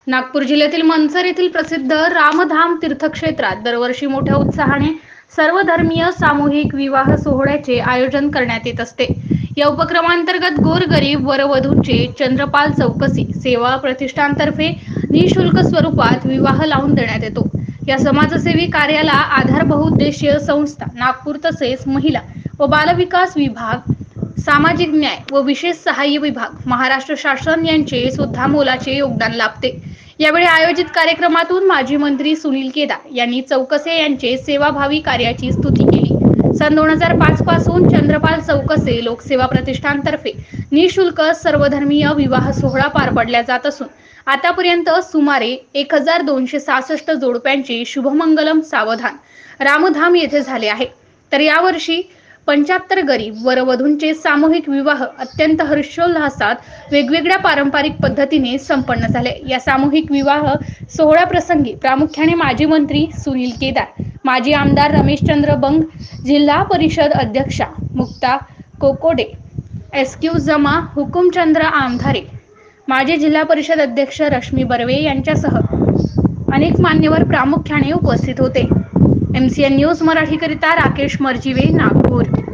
नागपूर जिल्ह्यातील मनसर येथील प्रसिद्ध रामधाम तीर्थक्षेत्रात दरवर्षी मोठ्या उत्साहाने सर्वधर्मीय सामूहिक विवाह सोहळ्याचे आयोजन करण्यात येत असते। या उपक्रमांतर्गत गोरगरीब वरवधूंचे चंद्रपाल चौकसी सेवा प्रतिष्ठानतर्फे निःशुल्क स्वरूपात विवाह लावून देण्यात येतो। या समाजसेवी कार्याला आधार बहुउद्देशीय संस्था नागपूर तसेच महिला व बालविकास विभाग, सामाजिक न्याय व विशेष सहाय्य विभाग, महाराष्ट्र शासन यांचे सुद्धा मोलाचे योगदान लाभते। यावेळी आयोजित कार्यक्रमातून माजी मंत्री सुनील केदार यांनी चौकसे यांचे सेवाभावी कार्याची स्तुती केली। सन 2005 पासून चंद्रपाल चौकसे लोकसेवा प्रतिष्ठानतर्फे निःशुल्क सर्वधर्मीय विवाह सोहळा पार पडला जात असून आतापर्यंत सुमारे 1266 जोडप्यांचे शुभमंगलम सावधान रामधाम येथे झाले आहे। तर यावर्षी 75 गरीब वरवधूंचे सामूहिक विवाह अत्यंत हर्षोल्हासात वेगवेगळ्या पारंपरिक पद्धतीने संपन्न झाले। या सामूहिक विवाह सोहळ्याप्रसंगी प्रामुख्याने माजी मंत्री सुनील केदार, माजी आमदार रमेशचंद्र बंग, जिल्हा परिषद अध्यक्षा मुक्ता कोकोडे, एसक्यू जमा हुकुमचंद्र आमधारे, माजी जिल्हा परिषद अध्यक्ष रश्मी बर्वे यांच्यासह अनेक मान्यवर प्रामुख्याने उपस्थित होते। MCN न्यूज मराठीकरिता राकेश मर्जीवे, नागपूर।